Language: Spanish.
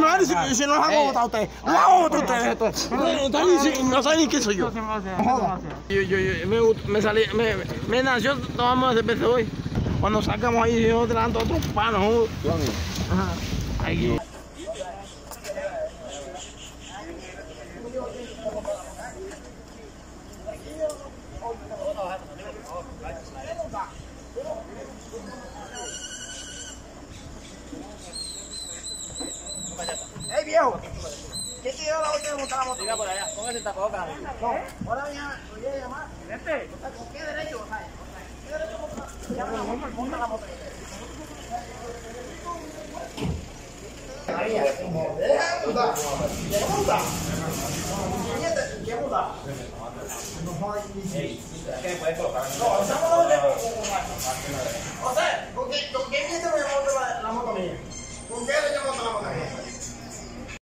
si no los hago votar a ustedes. No los hago votar a ustedes. No saben ni quién soy yo. Me nació tomamos cerveza hoy. Cuando sacamos ahí, yo te dan otros panos. Ahí. ¡Ey, viejo! ¿Quién te dio la orden de montar la moto? Diga por allá, póngase el tapabocas. No, ahora voy a llamar. ¿Este? ¿Con qué derecho? ¿Qué derecho monta la moto? María, deja de mudar. ¿Qué muda? ¿Qué muda? No jodas ni siquiera. ¿Qué puedes colocar? No, estamos donde. O sea, ¿con qué mierda voy a montar la moto mía? ¿Con qué derecho monta la moto mía?